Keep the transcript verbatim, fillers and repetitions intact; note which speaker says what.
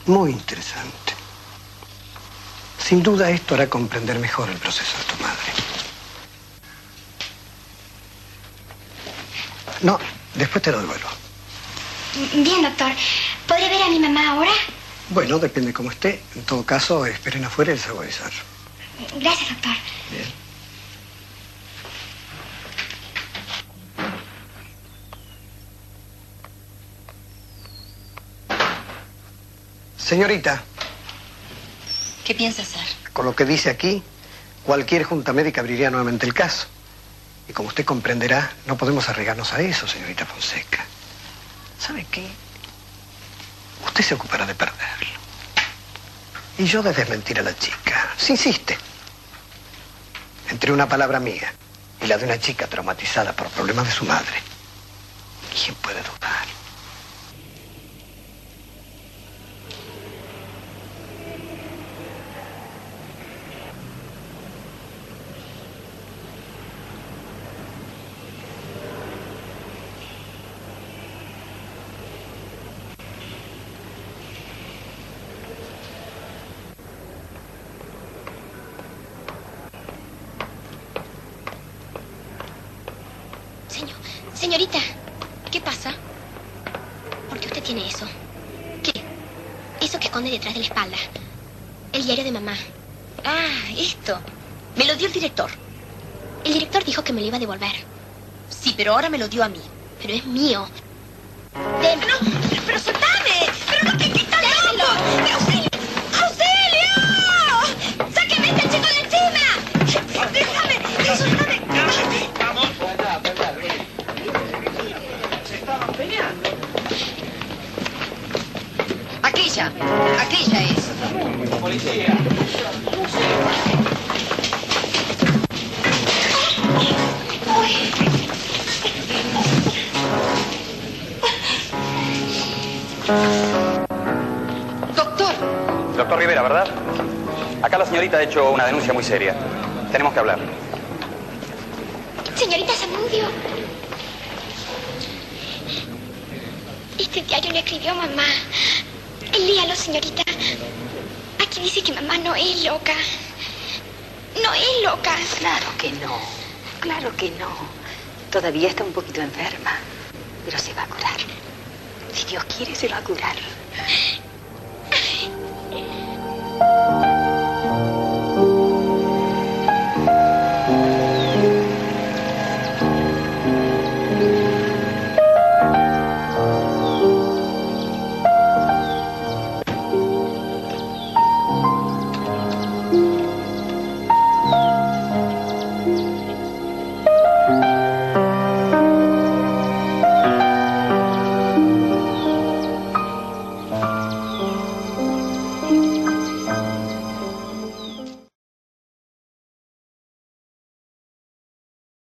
Speaker 1: Muy interesante. Sin duda esto hará comprender mejor el proceso de tu madre. No, después te lo devuelvo.
Speaker 2: Bien, doctor. ¿Podré ver a mi mamá ahora?
Speaker 1: Bueno, depende cómo esté. En todo caso, esperen afuera y les hago avisar.
Speaker 2: Gracias, doctor.
Speaker 1: Bien. Señorita.
Speaker 3: ¿Qué piensa hacer?
Speaker 1: Con lo que dice aquí, cualquier junta médica abriría nuevamente el caso. Y como usted comprenderá, no podemos arriesgarnos a eso, señorita Fonseca. ¿Sabe qué? Usted se ocupará de perderlo. Y yo de desmentir a la chica. Si insiste. Entre una palabra mía y la de una chica traumatizada por problemas de su madre, ¿quién puede dudar?
Speaker 2: Señorita, ¿qué pasa? ¿Por qué usted tiene eso? ¿Qué? Eso que esconde detrás de la espalda. El diario de mamá.
Speaker 3: Ah, esto. Me lo dio el director.
Speaker 2: El director dijo que me lo iba a devolver.
Speaker 3: Sí, pero ahora me lo dio a mí.
Speaker 2: Pero es mío.
Speaker 3: Deme. No, pero, pero soltame. Pero no, que quita loco. ¡Auxilio! ¡Auxilio! ¡Sáqueme este chico de encima! ¡Déjame! ¡Sí, soltame!
Speaker 4: ¡Vamos!
Speaker 3: Aquella, aquella es.
Speaker 4: Policía.
Speaker 3: Doctor.
Speaker 5: Doctor Rivera, ¿verdad? Acá la señorita ha hecho una denuncia muy seria. Tenemos que hablar.
Speaker 2: Señorita Zamudio. Este diario le escribió mamá. Léalo, señorita. Aquí dice que mamá no es loca. No es loca.
Speaker 3: Claro que no. Claro que no. Todavía está un poquito enferma. Pero se va a curar. Si Dios quiere, se va a curar.